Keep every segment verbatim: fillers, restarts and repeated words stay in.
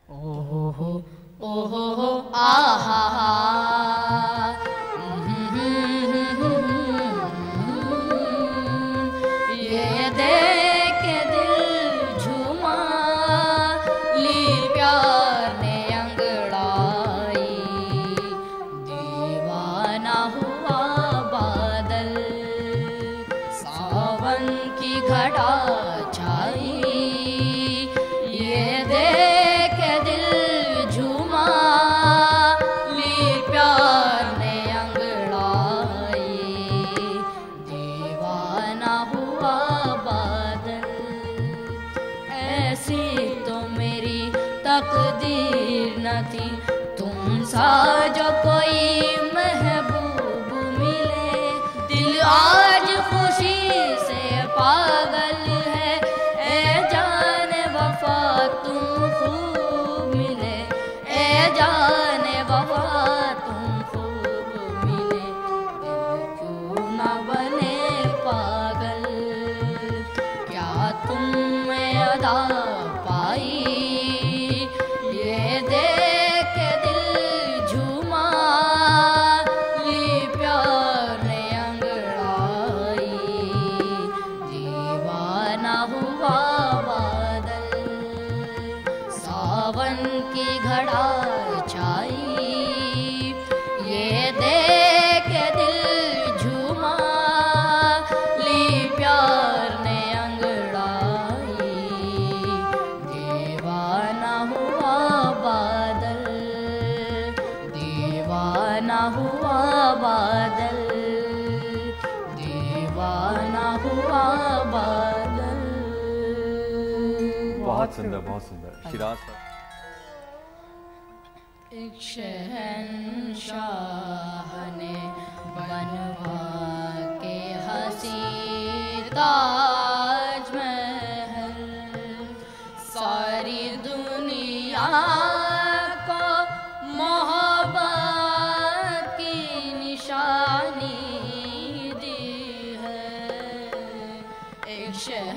ओहो हो ओहो हो आहा हा ये देख के दिल झूमा ली प्यार ने अंगड़ाई दीवाना हुआ बादल सावन की घटा छाई ये देख के दिल झूमा ली प्यार ने अंगड़ाई दीवाना हुआ बादल ऐसी तो मेरी तकदीर न थी तुम सा जो कोई महबूब मिले दिल आज खुशी से पागल है ए जाने वफा तुम खूब मिले ए जाने वफा तुम खूब मिले दिल क्यों न बने पागल क्या तुम में अदा पाई ये देख के दिल झूमा ली प्यार ने अंगड़ाई दीवाना हुआ बादल सावन की घड़ा छाई ये देख के दिल झूमा ली प्यार ने अंगड़ाई दीवाना हुआ बादल दीवाना हुआ बादल दीवाना हुआ बादल। बहुत सुंदर, बहुत सुंदर। शिराज साहब। एक शहंशाह ने बनवा के हसी ताजमहल सारी दुनिया को मोहब्बत की निशानी दी है एक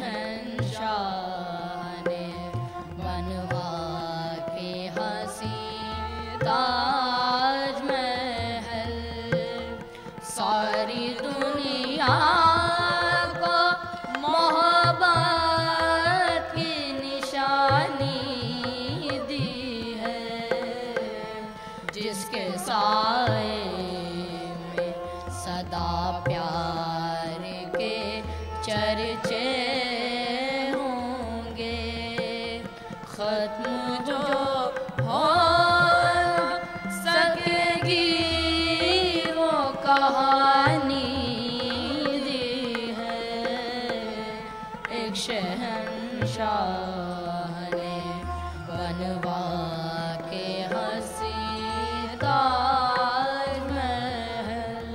शहंशाह ने बनवा के हसी ताजमहल सारी दुनिया को मोहब्बत की निशानी दी है जिसके साए में सदा प्यार के चर्चे होंगे खत्म जो हो सकेगी वो कहानी दी है एक शहंशाह ने बनवा के हसी ताजमहल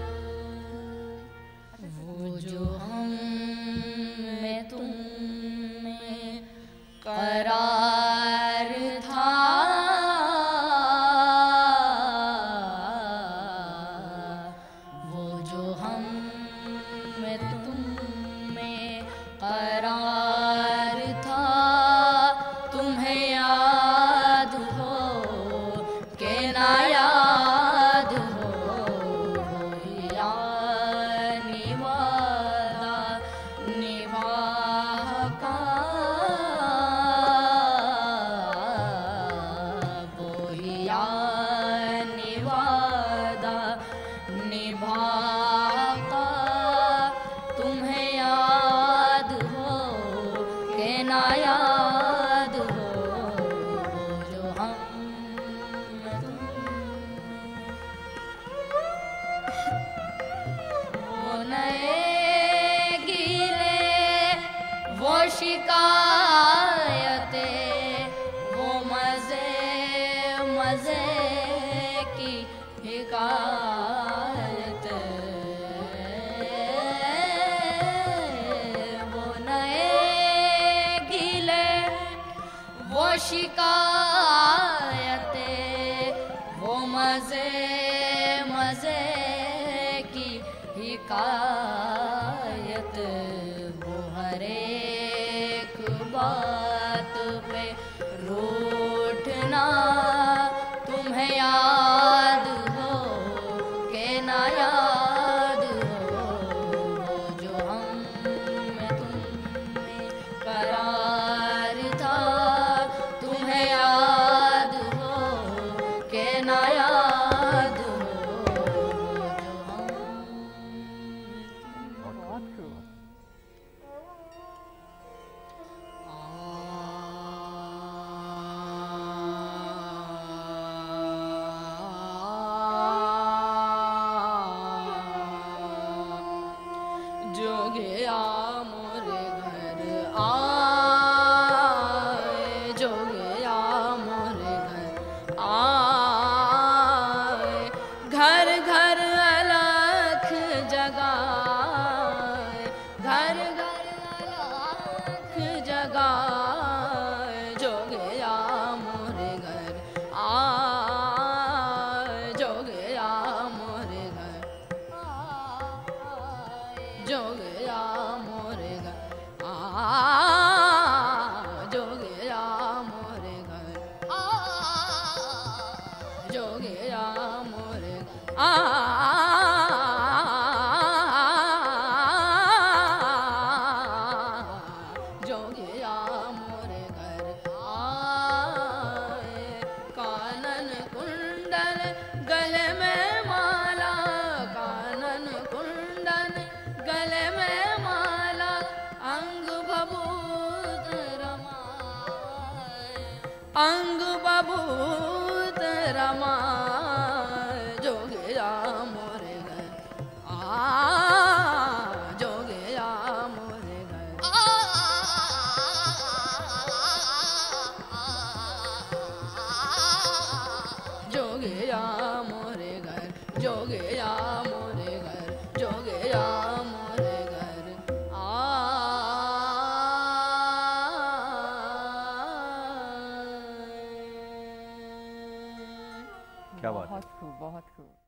वो जो हम में तुम में करार था वो जो हम में तुम में करार था तुम्हें याद हो के ना याद हो या निवादा निवाह का बोहिया निवादा निभाता तुम्हें याद हो के ना याद हो जो हम वो नए गिले वो शिकायतें वो मजे मजे की हिकायत वो नए गिले वो शिकायतें वो मजे मजे की हिकायत वो हर एक बात पे रूठ अंग बबूत रमा जोगिया मोरे घर आ जोगिया मोरे घर जोगिया मोरे घर जोगिया मोरे घर जोगिया मोरे घर आ क्या बात है। बहुत खूब, बहुत खूब।